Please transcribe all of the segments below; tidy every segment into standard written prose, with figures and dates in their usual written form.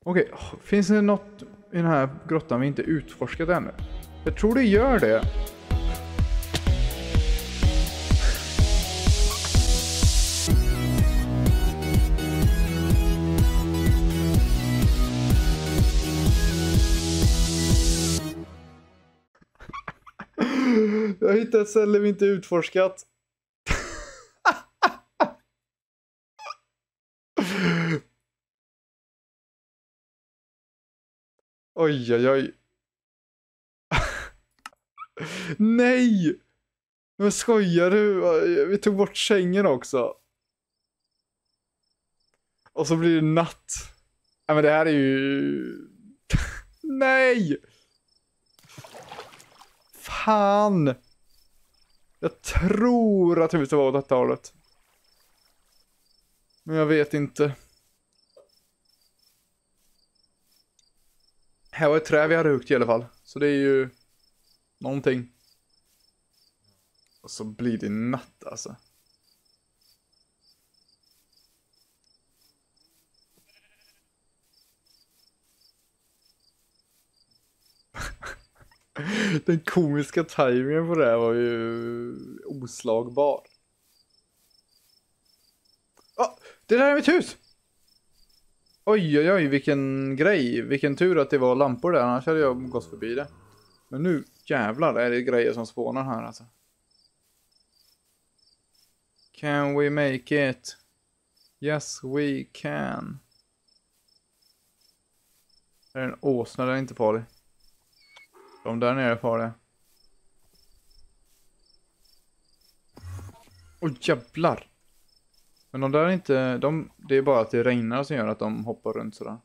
Okej, finns det något i den här grottan vi inte utforskat ännu? Jag tror det gör det. Jag har hittat ett ställe vi inte utforskat. Oj, oj, oj. Nej! Vad skojar du? Vi tog bort sängen också. Och så blir det natt. Ja, men det här är ju... Nej! Fan! Jag tror att huset var åt detta hållet. Men jag vet inte. Här var ett trä vi hade huggt i alla fall. Så det är ju någonting. Och så blir det natt alltså. Den komiska timingen på det här var ju oslagbar. Det där är mitt hus! Oj, oj, oj, vilken grej. Vilken tur att det var lampor där, annars hade jag gått förbi det. Men nu, jävlar, är det grejer som spånar här alltså. Can we make it? Yes, we can. Det är en åsna, den är inte farlig. De där nere är farliga. Åh, jävlar. Men de där är inte... det är bara att det regnar som gör att de hoppar runt sådär.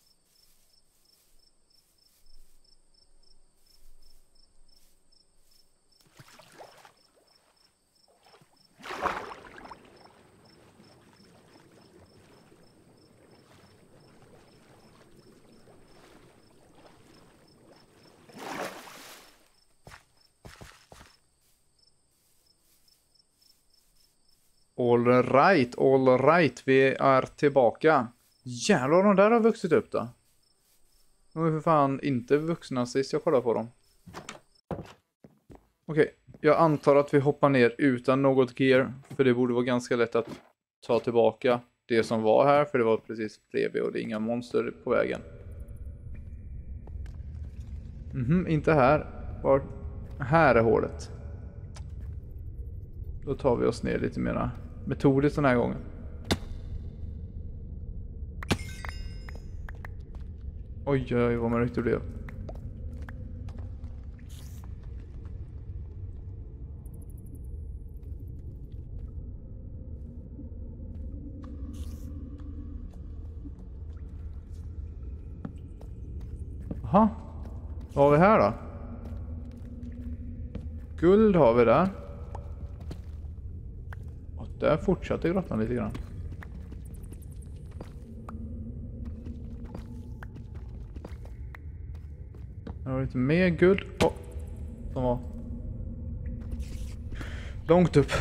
All right, vi är tillbaka. Jävlar, de där har vuxit upp då. De är för fan inte vuxna sist jag kollade på dem. Okej, jag antar att vi hoppar ner utan något gear. För det borde vara ganska lätt att ta tillbaka det som var här. För det var precis bredvid och det är inga monster på vägen. Inte här. Var? Här är hålet. Då tar vi oss ner lite mer metodiskt den här gången. Oj, oj, vad mörkt det blev. Jaha. Vad har vi här då? Guld har vi där. Och där fortsätter grottan lite grann. Här har vi lite mer guld. Som var långt upp.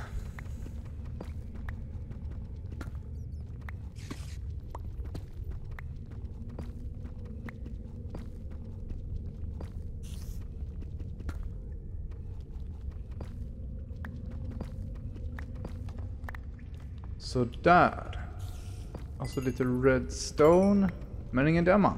Så där. Alltså lite redstone. Men ingen diamant.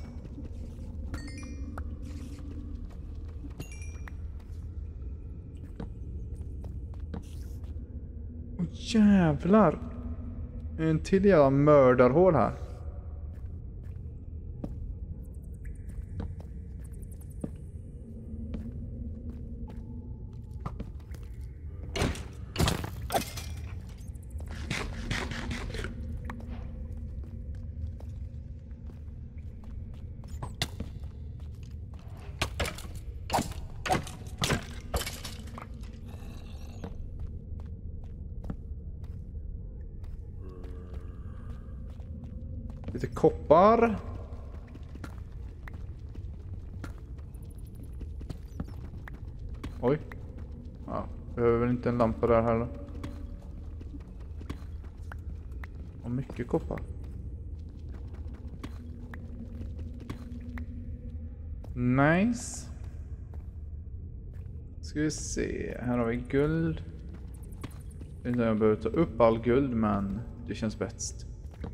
Åh, jävlar. En till jävla mördarhål här. Lite koppar. Oj. Ja, behöver väl inte en lampa där heller. Och mycket koppar. Nice. Ska vi se. Här har vi guld. Jag vet inte om jag behöver ta upp all guld, men det känns bäst.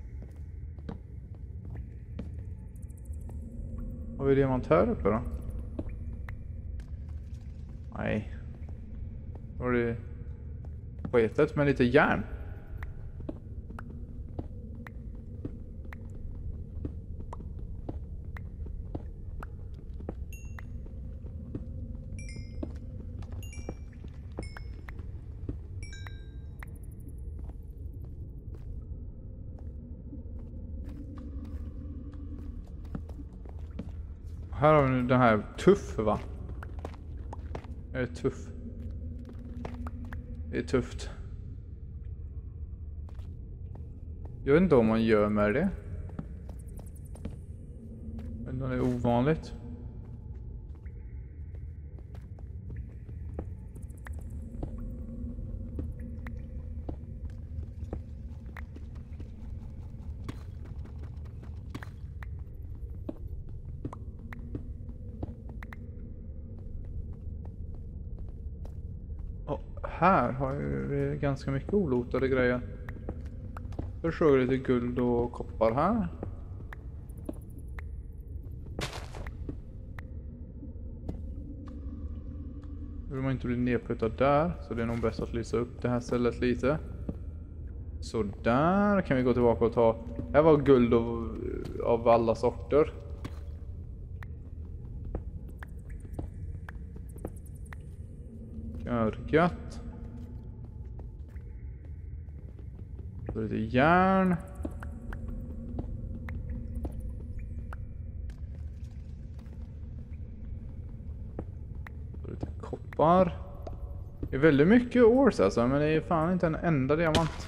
Har vi diamant här uppe då? Nej. Var det sketet med lite järn? Här har vi nu den här tuff, va? Är det tuff? Det är tufft. Jag vet inte om man gör med det. Jag vet inte om det är ovanligt. Här har vi ganska mycket olotade grejer. Först såg jag lite guld och koppar här. Nu vill man inte bli nedputtad där, så det är nog bäst att lysa upp det här stället lite. Så där kan vi gå tillbaka och ta. Här var guld av alla sorter. Görgött. Så lite järn. Så lite koppar. Det är väldigt mycket ores alltså, men det är fan inte en enda diamant.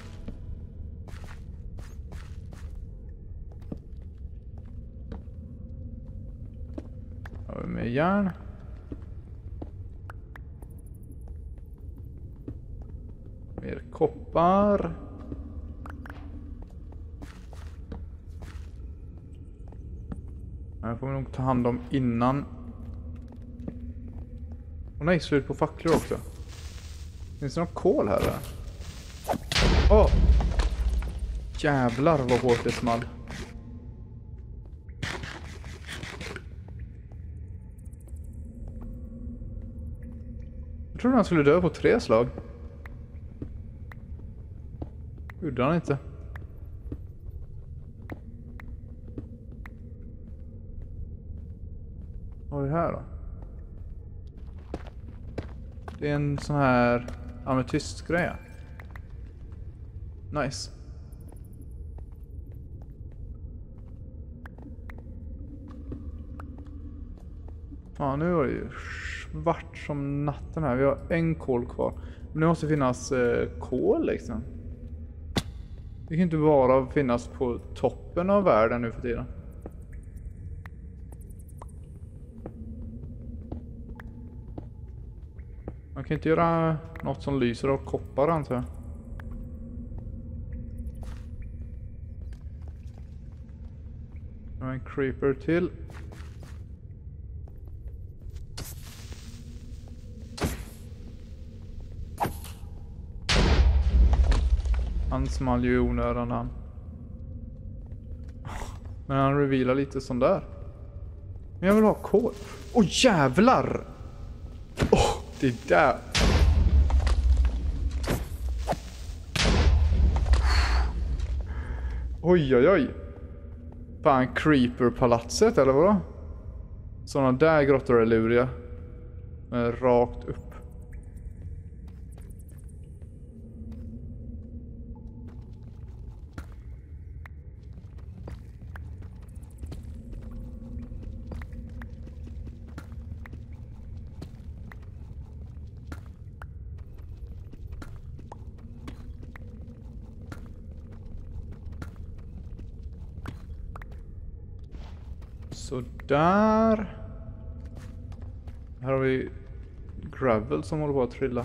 Har vi med järn. Mer koppar. Jag får nog ta hand om innan. Och nej, slut på facklor också. Finns det någon kol här? Åh! Jävlar vad hårt det small. Jag trodde han skulle dö på 3 slag. Gjorde han inte. Vad har vi här då? Det är en sån här ametystgrej. Nice. Fan, nu var det ju svart som natten här. Vi har en kol kvar. Men det måste finnas kol liksom. Det kan inte bara finnas på toppen av världen nu för tiden. Man kan inte göra något som lyser av koppar, antar jag. Nu har en creeper till. Han small ju i onödan han. Men han revealar lite sån där. Men jag vill ha kol. Åh jävlar! Åh, det där. Oj oj oj. Fan, creeper-palatset eller vadå? Sådana där grottor är luriga. Rakt upp. Så där. Här har vi gravel som håller på att trilla.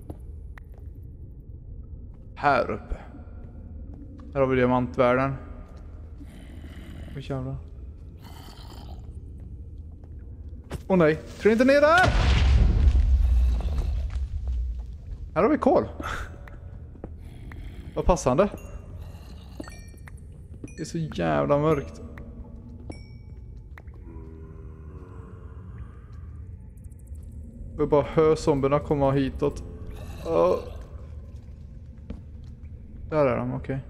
Här uppe. Här har vi diamantvärlden. Åh jävlar. Åh nej, tror inte ner där! Här har vi kol. Vad passande. Det är så jävla mörkt. Jag bara hör zombierna komma hitåt. Där är de, okej.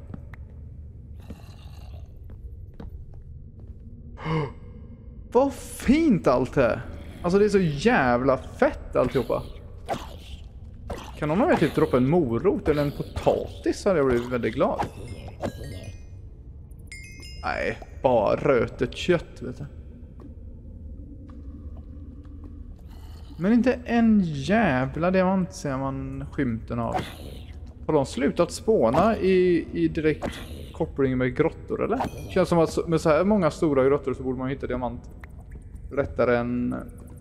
Vad fint allt är. Alltså det är så jävla fett alltihopa. Kan någon av er typ droppa en morot eller en potatis hade jag blivit väldigt glad. Nej, bara rötet kött vet du. Men inte en jävla diamant ser man skymten av. Har de slutat spåna i direkt koppling med grottor eller? Känns som att med så här många stora grottor så borde man hitta diamant lättare än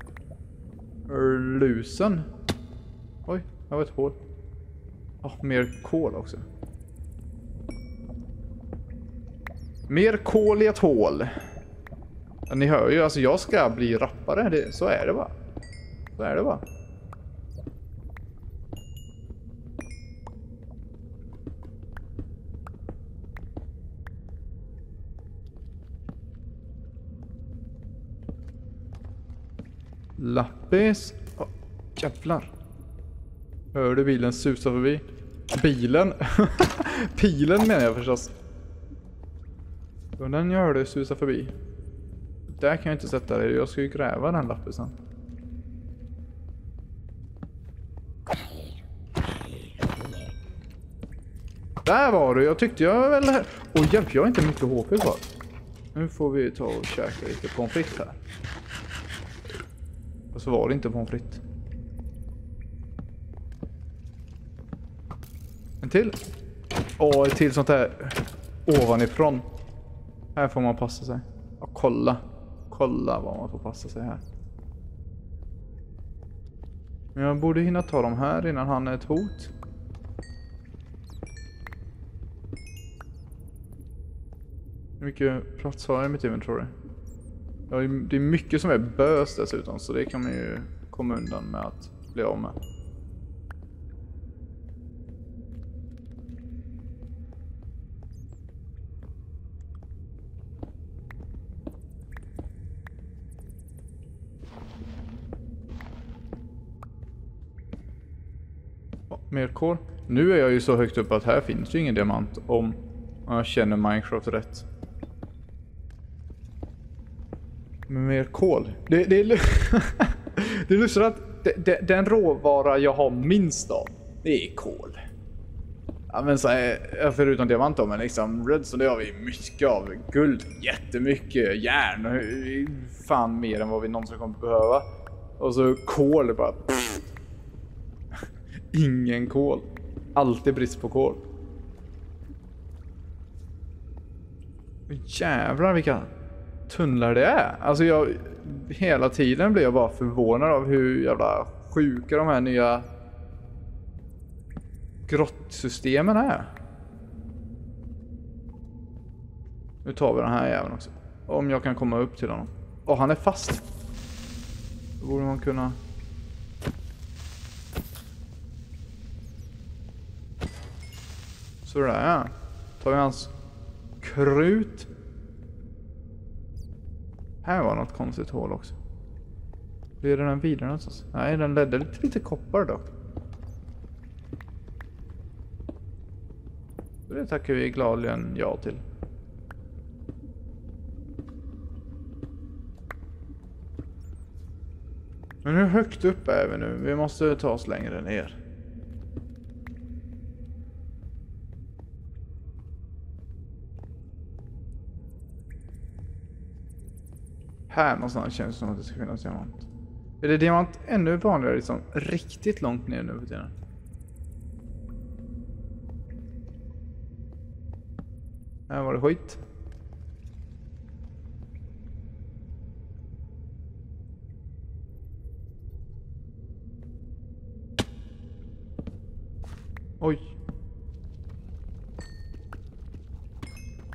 lusen. Oj, jag var ett hål. Mer kol också. Mer kol i ett hål. Ja, ni hör ju, alltså jag ska bli rappare. Så är det bara. Så är det bara. Lappis. Jävlar. Hörde bilen susa förbi? Bilen? Pilen menar jag förstås. Och den jag hörde susa förbi. Där kan jag inte sätta det. Jag ska ju gräva den lappisen. Där var du. Jag tyckte jag väl... hjälp, jag har inte mycket HP kvar. Nu får vi ta och käka lite pommes frites här. Och så var det inte pommes frites. En till. Ett till sånt där ovanifrån. Här får man passa sig. Kolla. Kolla vad man får passa sig här. Men jag borde hinna ta dem här innan han är ett hot. Hur mycket plats har jag i mitt inventory? Ja, det är mycket som är bös dessutom, så det kan man ju komma undan med att bli av med. Mer kol. Nu är jag ju så högt upp att här finns ju ingen diamant om jag känner Minecraft rätt. Men mer kol. Det är lustigt att den råvara jag har minst av, det är kol. Ja, men så är, förutom diamant då, men liksom redstone, det har vi mycket av. Guld, jättemycket. Järn, fan mer än vad vi någonsin kommer behöva. Och så kol bara... Ingen kol. Alltid brist på kol. Jävlar vilka tunnlar det är. Alltså hela tiden blir jag bara förvånad av hur jävla sjuka de här nya grottsystemen är. Nu tar vi den här jäveln också. Om jag kan komma upp till honom. Han är fast. Då borde man kunna... Så där ja. Tar vi hans krut. Här var något konstigt hål också. Leder den vidare någonstans? Nej, den ledde lite koppar dock. Det tackar vi gladeligen ja till. Men hur högt upp är vi nu? Vi måste ta oss längre ner. Här någonstans känns det som att det ska finnas diamant. Är det diamant ännu vanligare liksom riktigt långt ner nu för tiden? Här var det skit. Oj.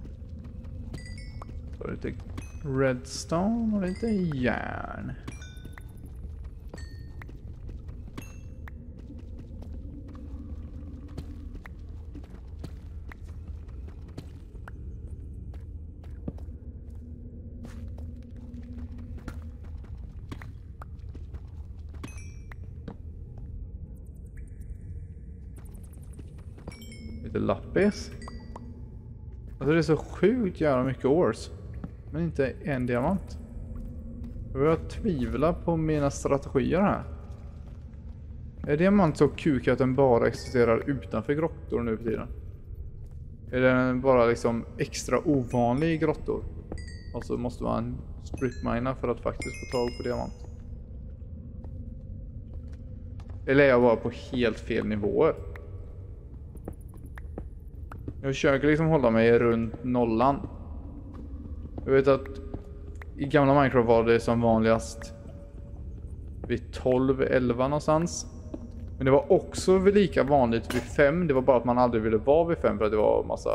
Så lite redstone och lite järn. lite lappis. Alltså det är så sjukt jävla mycket ores. Men inte en diamant. Jag tvivlar på mina strategier här. Är diamant så kuk att den bara existerar utanför grottor nu för tiden? Är den bara liksom extra ovanlig i grottor? Och så måste man stripmina för att faktiskt få tag på diamant. Eller är jag bara på helt fel nivåer? Jag försöker liksom hålla mig runt nollan. Jag vet att i gamla Minecraft var det som vanligast vid 12-11 någonstans. Men det var också lika vanligt vid 5. Det var bara att man aldrig ville vara vid 5 för att det var massa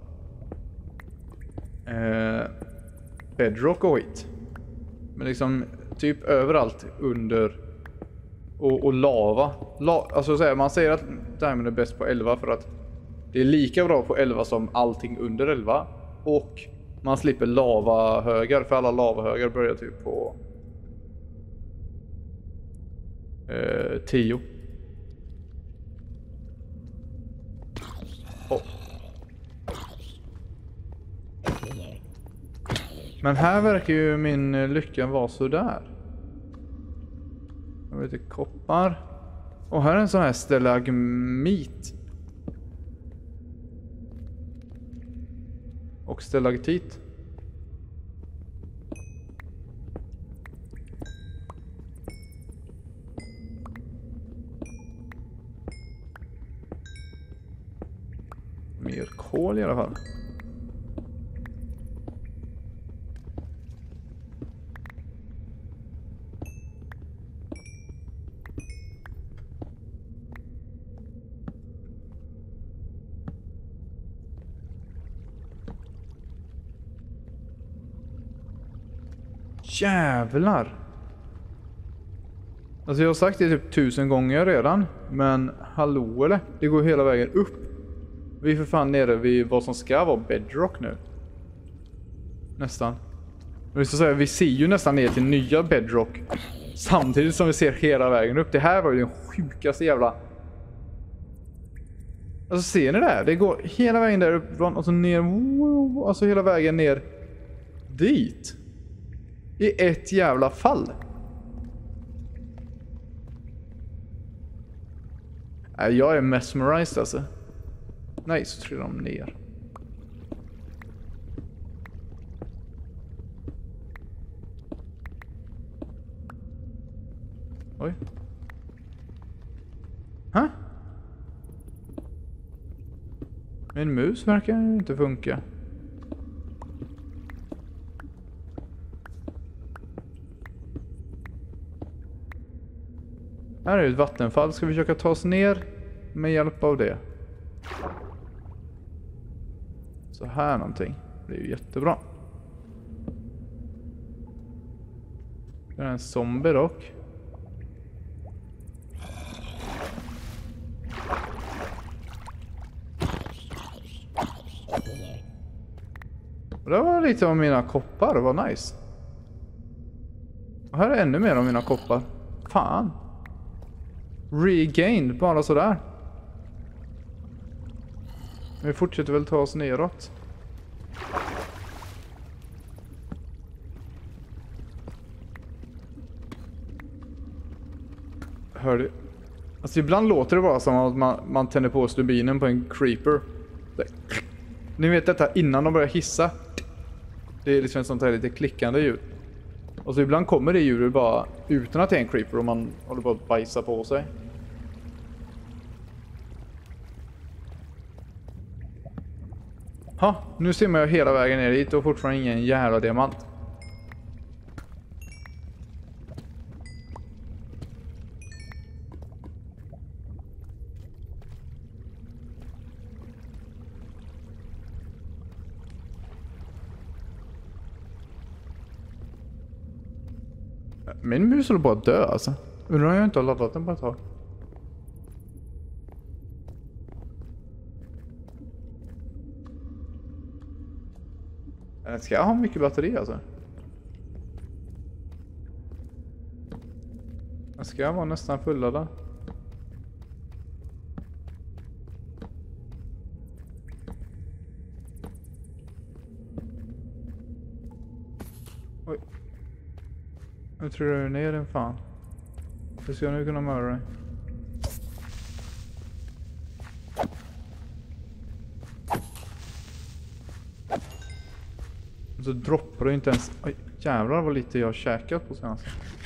bedrock och skit. Men liksom typ överallt under och lava. Alltså så här, man säger att Diamond är bäst på 11 för att det är lika bra på 11 som allting under 11. Och man slipper lavahögar, för alla lavahögar börjar typ på 10. Oh. Men här verkar ju min lycka vara så där. Jag vet inte, koppar. Och här är en sån här stalagmit. Och stalaktit. Mer kol i alla fall. Jävlar. Alltså jag har sagt det typ 1000 gånger redan. Men hallå eller? Det går hela vägen upp. Vi är för fan nere vid vad som ska vara bedrock nu. Nästan. Men så säga, vi ser ju nästan ner till nya bedrock. Samtidigt som vi ser hela vägen upp. Det här var ju den sjukaste jävla... Alltså ser ni det här? Det går hela vägen där upp och så ner. Alltså hela vägen ner dit. I ett jävla fall. Nej, jag är mesmerized alltså. Nej, så trillar de ner. Oj. Hä? Min mus verkar inte funka. Här är ett vattenfall. Ska vi försöka ta oss ner med hjälp av det? Så här någonting. Det är ju jättebra. Det är en zombie dock. Och det var lite av mina koppar. Det var nice. Och här är ännu mer av mina koppar. Fan. Regained, bara sådär. Vi fortsätter väl ta oss neråt. Hör du? Alltså ibland låter det bara som att man tänder på stubinen på en creeper. Ni vet detta innan de börjar hissa. Det är liksom ett sånt här lite klickande ljud. Och så ibland kommer det ljudet bara utan att det är en creeper och man håller på att bajsa på sig. Ha, nu ser man hela vägen ner dit och fortfarande ingen jävla diamant. Min mus håller på att dö alltså. Undrar om jag inte har laddat den på ett tag. Ska jag ha mycket batteri alltså? Jag ska vara nästan fulladdad. Oj. Nu tror jag ner den fan. Hur ska jag nu kunna mörda dig? Och så droppar du inte ens... Oj, jävlar vad lite jag har käkat på senast.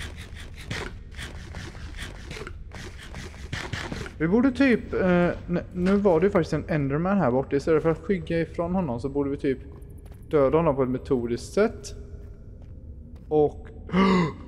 Vi borde typ... nu var det ju faktiskt en Enderman här borta. Istället för att skygga ifrån honom så borde vi typ döda honom på ett metodiskt sätt. Och...